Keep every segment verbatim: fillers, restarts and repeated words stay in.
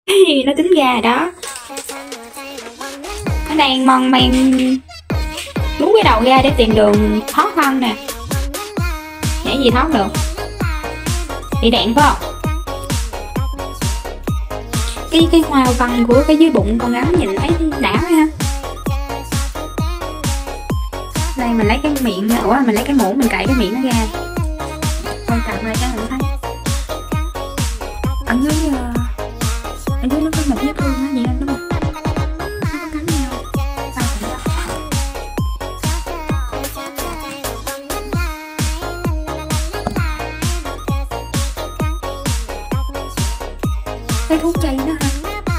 Nó tính ra rồi đó. Nó đang mon men lú cái đầu ra để tìm đường thoát thân nè. Nhảy gì thoát được. Bị đạn phải không? Cái cái hoa văn của cái dưới bụng con rắn nhìn thấy đã ha. Đây mình lấy cái miệng, ủa mình lấy cái muỗng mình cạy cái miệng nó ra. Thôi tạm lại cho mình thấy. Ở dưới ở dưới nó có một vết thương á gì anh đúng không? Nó có cắn nhau. Cái thuốc chay đó ha.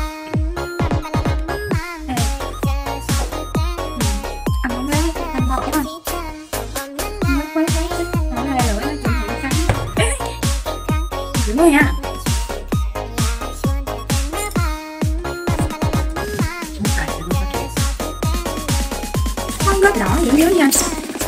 Ăn không lấy, ăn bọc thôi. Nó quấy quấy, nó hơi lưỡi nó chịu bị cắn. Dữ quá nha. Không gớt đỏ gì dưới nha.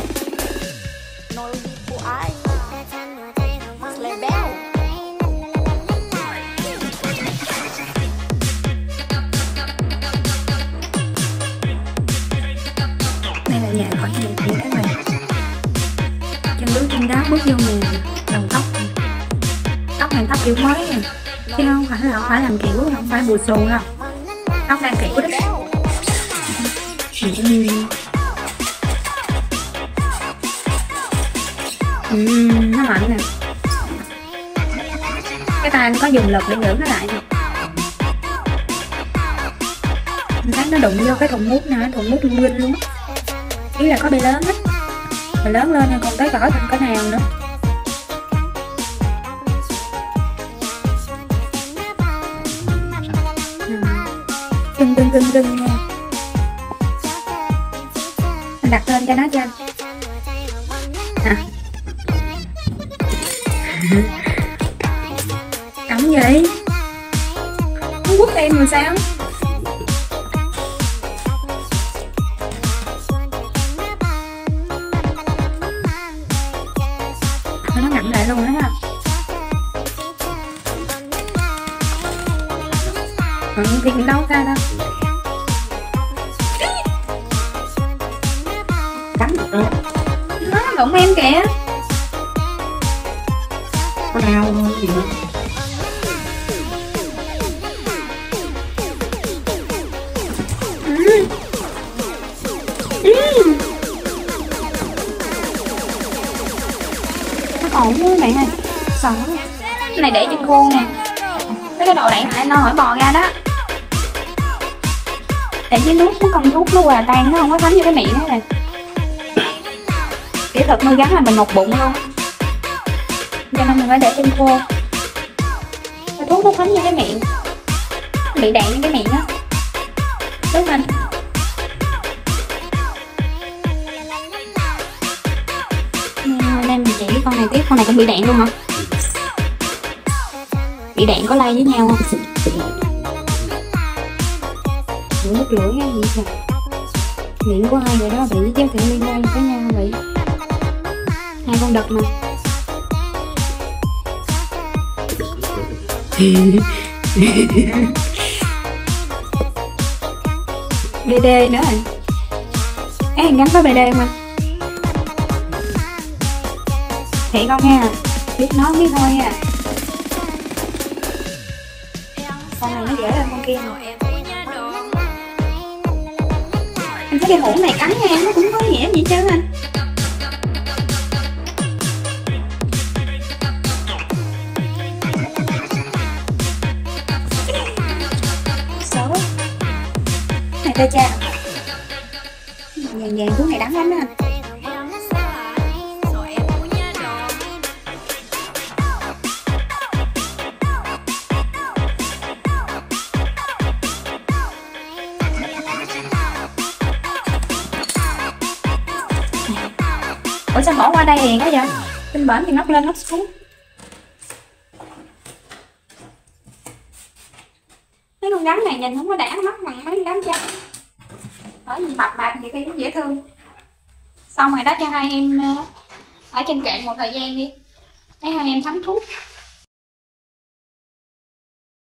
Đây là nhà khỏi nhà chị các bạn. Chân bước chân đá bước vô nhà đầu tóc. Tóc này tóc kiểu mới nè. Chứ không phải là phải làm kiểu, không phải bù xù đâu. Tóc đang kiểu đó. Ừ, nó mạnh nè. Cái tay nó có dùng lực để giữ nó lại nè. Mình thấy nó đụng vô cái thùng mút nè, thùng mút lung linh luôn á. Ý là có bê lớn á. Rồi lớn lên còn tới cỡ thành cỡ nào nữa. Cưng cưng cưng cưng nha. Anh đặt lên cho nó cho anh. Hả? Cắm vậy? Nó quất em rồi sao? Nó ngậm lại luôn đó ha. Ừ, thì mình đâu ra đâu. Cắm được. Nó đụng em kìa. Có đau gì nữa. Ừ. Ừ. Nó ổn quá bạn ơi. Sợ. Cái này để trên khuôn nè. Cái đồ đạn hại nó hỏi bò ra đó. Để dưới nước nó con thuốc nó hòa tan nó không có thấm vô cái miệng đó nè. Kỹ thuật nuôi rắn là mình một bụng luôn. Cho nên mình phải để trên khô. Cái thuốc nó thấm vô cái miệng. Nó bị đạn lên cái miệng á. Đúng không anh? Nên mình chỉ con này tiếp, con này cũng bị đạn luôn hả? Bị đạn có lây với nhau không? Nước lưỡi hay gì vậy? Miệng của hai người đó bị chứ thì liên quan với nhau bị. Hai con đực mà. bê đê nữa rồi. Ê, gắn có bê đê không anh? Thiệt không nha? Biết nói biết thôi nha. Con này nó dễ hơn con kia rồi. Anh thấy cái hũ này cắn nha, nó cũng có nghĩa gì chứ anh. Xấu. Này tê cha. Vàng vàng thuốc này đắng lắm đó anh. Ủa sao bỏ qua đây hiền quá vậy? Bên bển thì ngóc lên ngóc xuống. Mấy con rắn này nhìn không có đã mắt bằng mấy con rắn cha. Ở nhìn mập mạp vậy cũng dễ thương. Xong rồi đó cho hai em ở trên kệ một thời gian đi. Thấy hai em thấm thuốc.